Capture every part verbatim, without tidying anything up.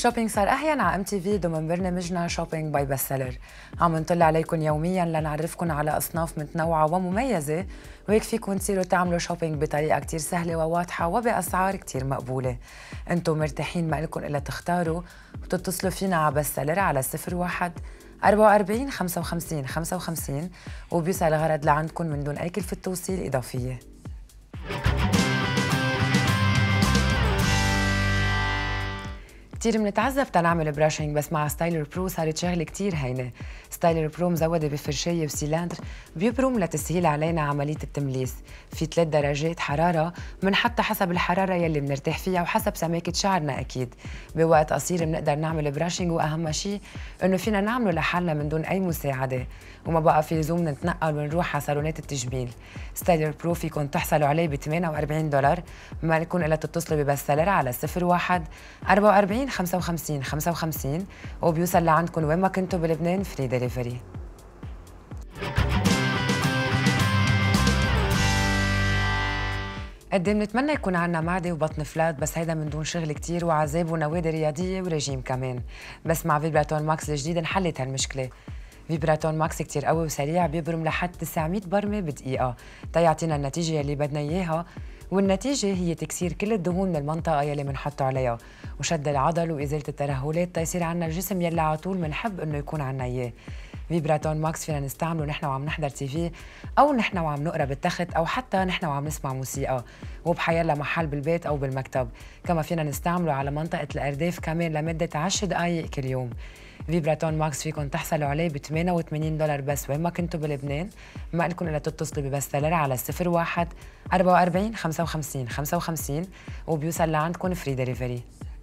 الشوبينج صار أحيانا على ام تي في ضمن برنامجنا شوبينج باي بستسيلر. عم نطلع عليكم يوميا لنعرفكم على أصناف متنوعة ومميزة، وهيك فيكم تصيروا تعملوا شوبينج بطريقة كتير سهلة وواضحة وبأسعار كتير مقبولة. انتم مرتاحين، ما لكم إلا تختاروا وتتصلوا فينا على بستسيلر على صفر واحد أربعة وأربعين خمسة وخمسين خمسة وخمسين وبيوصل الغرض لعندكم من دون أي كلفة توصيل إضافية. كتير منتعذب تنعمل براشنج، بس مع ستايلر برو صارت شغلة كتير هينة. ستايلر برو مزودة بفرشاية وسيلاندر بيبرم لتسهيل علينا عملية التمليس. في ثلاث درجات حرارة منحطها حسب الحرارة يلي بنرتاح فيها وحسب سماكة شعرنا. أكيد بوقت قصير بنقدر نعمل براشنج، وأهم شيء إنه فينا نعمله لحالنا من دون أي مساعدة، وما بقى في لزوم نتنقل ونروح على صالونات التجميل. ستايلر برو فيكم تحصلوا عليه ب ثمانية وأربعين دولار، ما لكم إلا تتصلوا ببستسيلر على صفر واحد أربعة وأربعين خمسة وخمسين خمسة وخمسين وبيوصل لعندكم وين ما كنتوا بلبنان فري ديليفري. قد ايه بنتمنى يكون عنا معدة وبطن فلات، بس هيدا من دون شغل كتير وعذاب ونوادي رياضية ورجيم كمان. بس مع فيبراتون ماكس الجديد انحلت هالمشكلة. فيبراتون ماكس كتير قوي وسريع، بيبرم لحد تسعمية برمة بدقيقة تيعطينا النتيجة يلي بدنا إياها، والنتيجة هي تكسير كل الدهون من المنطقة يلي منحطه عليها، وشد العضل وإزالة الترهلات تيصير عنا الجسم يلي على طول منحب إنه يكون عنا إياه. فيبراتون ماكس فينا نستعمله نحن وعم نحضر تي في، أو نحن وعم نقرا بالتخت، أو حتى نحن وعم نسمع موسيقى، وبحيلا محل بالبيت أو بالمكتب. كما فينا نستعمله على منطقة الأرداف كمان لمدة عشر دقايق كل يوم. فيبراتون ماكس فيكم تحصلوا عليه ب ثمانية وثمانين دولار بس وين ما كنتوا بلبنان. ما لكم الا تتصلوا ببستسيلر على صفر واحد أربعة وأربعين خمسة وخمسين خمسة وخمسين وبيوصل لعندكم فري ديليفري.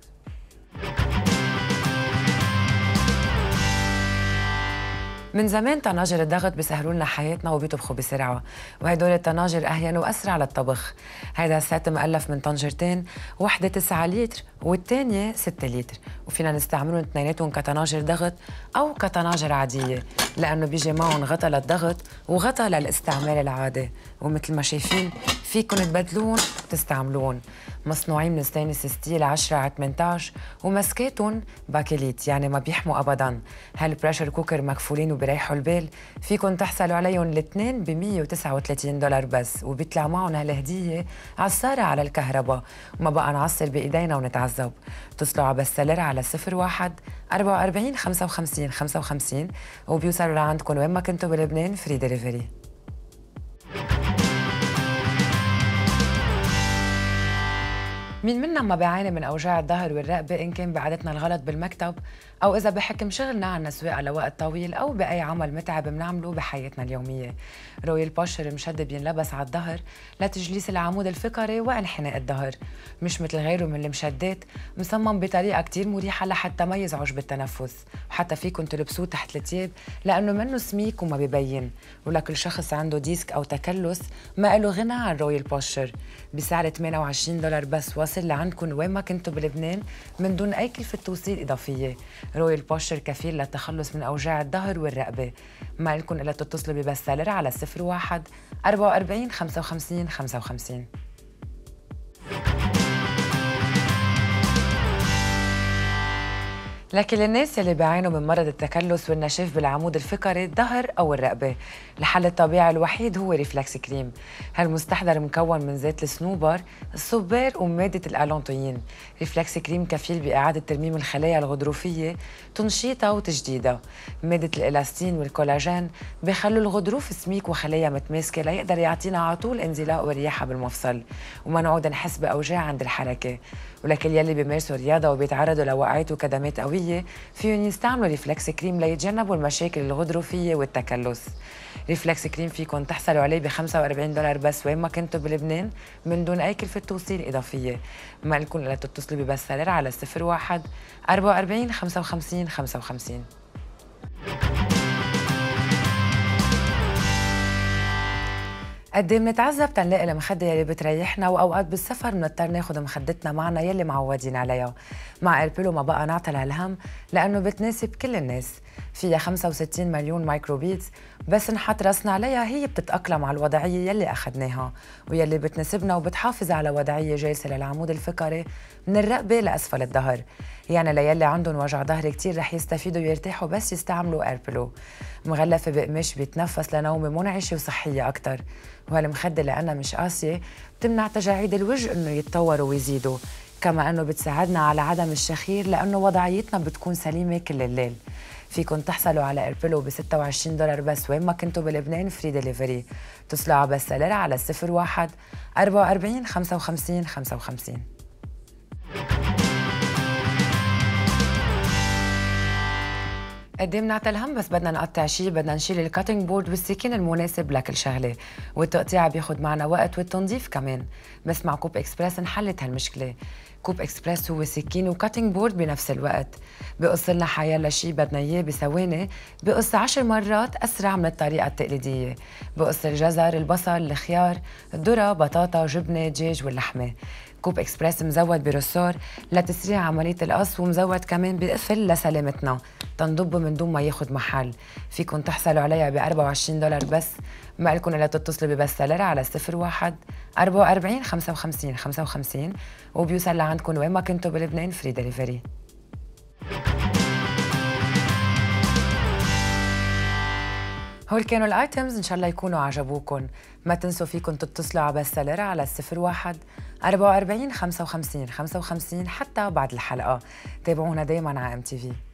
من زمان طناجر الضغط بيسهلوا لنا حياتنا وبيطبخوا بسرعه، وهدول الطناجر اهين واسرع للطبخ. هيدا السيت مؤلف من طنجرتين، وحده تسعة لتر والثانيه ستة لتر، وفينا نستعملهم اثنيناتهم كطناجر ضغط او كطناجر عاديه، لانه بيجي معهم غطا للضغط وغطا للاستعمال العادي. ومثل ما شايفين فيكم تبدلون وتستعملون. مصنوعين من ستانلس ستيل عشرة على ثمانية عشر، ومسكاتهم باكليت يعني ما بيحموا ابدا. هالبريشر كوكر مكفولين وبريحوا البال. فيكم تحصلوا عليهم الاثنين ب مية وتسعة وثلاثين دولار بس، وبيطلع معهم هالهديه عصاره على الكهرباء، وما بقى نعصر بايدينا ونتعذب. اتصلوا على بستسيلر على صفر واحد أربعة وأربعين خمسة وخمسين خمسة وخمسين وبيوصلوا لعندكم وين ما كنتوا بلبنان فري ديليفري. مين منا ما بيعاني من اوجاع الظهر والرقبه، ان كان بعادتنا الغلط بالمكتب، او اذا بحكم شغلنا عنا سواقه لوقت طويل، او باي عمل متعب بنعمله بحياتنا اليوميه. رويال بوشر مشد بينلبس على الظهر لتجليس العمود الفقري وانحناء الظهر، مش مثل غيره من المشدات، مصمم بطريقه كتير مريحه لحتى ما يزعج بالتنفس، وحتى فيكم تلبسوه تحت الثياب لانه منه سميك وما ببين. ولكل شخص عنده ديسك او تكلس ما له غنى عن رويال بوشر بسعر ثمانية وعشرين دولار بس، واصل لعندكم وين ما كنتوا بلبنان من دون اي كلفه توصيل اضافيه. رويال بوشر كفيل للتخلص من اوجاع الظهر والرقبه. ما لكم الا تتصلوا ببستسيلر على صفر واحد أربعة وأربعين خمسة وخمسين خمسة وخمسين. لكن للناس اللي بيعانوا من مرض التكلس والنشاف بالعمود الفقري الظهر او الرقبه، الحل الطبيعي الوحيد هو ريفلكس كريم. هالمستحضر مكون من زيت الصنوبر، الصبار وماده الالانتوين. ريفلكس كريم كفيل باعاده ترميم الخلايا الغضروفيه، تنشيطها وتجديدها. ماده الالاستين والكولاجين بيخلوا الغضروف سميك وخلايا متماسكه ليقدر يعطينا على طول انزلاق ورياحه بالمفصل، وما نعود نحس باوجاع عند الحركه. ولكل يلي بيمارسوا رياضه وبيتعرضوا لوقعات وكدمات قويه فيهم يستعملوا ريفلكس كريم ليتجنبوا المشاكل الغضروفيه والتكلس. ريفلكس كريم فيكم تحصلوا عليه ب خمسة وأربعين دولار بس وين ما كنتوا بلبنان من دون اي كلفه توصيل اضافيه. ما لكم الا تتصلوا ببستسيلر على صفر واحد أربعة وأربعين خمسة وخمسين خمسة وخمسين. قد ايه بنتعذب تنلاقي المخده يلي بتريحنا، واوقات بالسفر بنضطر ناخذ مخدتنا معنا يلي معودين عليها. مع ايربيلو ما بقى نعطل هالهم لانه بتناسب كل الناس. فيها خمسة وستين مليون مايكروبيتس، بس نحط راسنا عليها هي بتتاقلم على الوضعيه يلي اخذناها ويلي بتناسبنا، وبتحافظ على وضعيه جالسه للعمود الفقري من الرقبه لاسفل الظهر. يعني ليلي عندهم وجع ظهر كتير رح يستفيدوا ويرتاحوا بس يستعملوا ايربلو. مغلفة بقماش بيتنفس لنومة منعشة وصحية أكتر، وهالمخدة لأنها مش قاسية بتمنع تجاعيد الوجه إنه يتطوروا ويزيدوا، كما أنه بتساعدنا على عدم الشخير لأنه وضعيتنا بتكون سليمة كل الليل. فيكن تحصلوا على إيربلو ب ستة وعشرين دولار بس وين ما كنتوا بلبنان، فري ديليفري. اتصلوا على بس سيلر على صفر واحد أربعة وأربعين خمسة وخمسين خمسة وخمسين. قد ايه بنعطي الهم بس بدنا نقطع شيء، بدنا نشيل الكاتنج بورد والسكين المناسب لكل شغله، والتقطيع بياخد معنا وقت والتنظيف كمان، بس مع كوب اكسبرس انحلت هالمشكله. كوب اكسبرس هو سكين وكاتنج بورد بنفس الوقت، بقص لنا حيالله شيء بدنا اياه بثواني، بقص عشر مرات اسرع من الطريقه التقليديه. بقص الجزر، البصل، الخيار، الذره، بطاطا، جبنه، دجاج واللحمه. كوب اكسبرس مزود برسور لتسريع عمليه القص، ومزود كمان بقفل لسلامتنا تنضب من دون ما ياخد محل. فيكن تحصلوا عليها ب أربعة وعشرين دولار بس. ما لكم الا تتصلوا ببس سيلر على صفر واحد أربعة وأربعين خمسة وخمسين خمسة وخمسين وبيوصل لعندكم وين ما كنتوا بلبنان، فري ديليفري. هول كانوا الايتمز، ان شاء الله يكونوا عجبوكم. ما تنسوا فيكم تتصلوا على بس سيلر على صفر واحد أربعة وأربعين خمسة وخمسين خمسة وخمسين حتى بعد الحلقه. تابعونا دايما على ام تي في.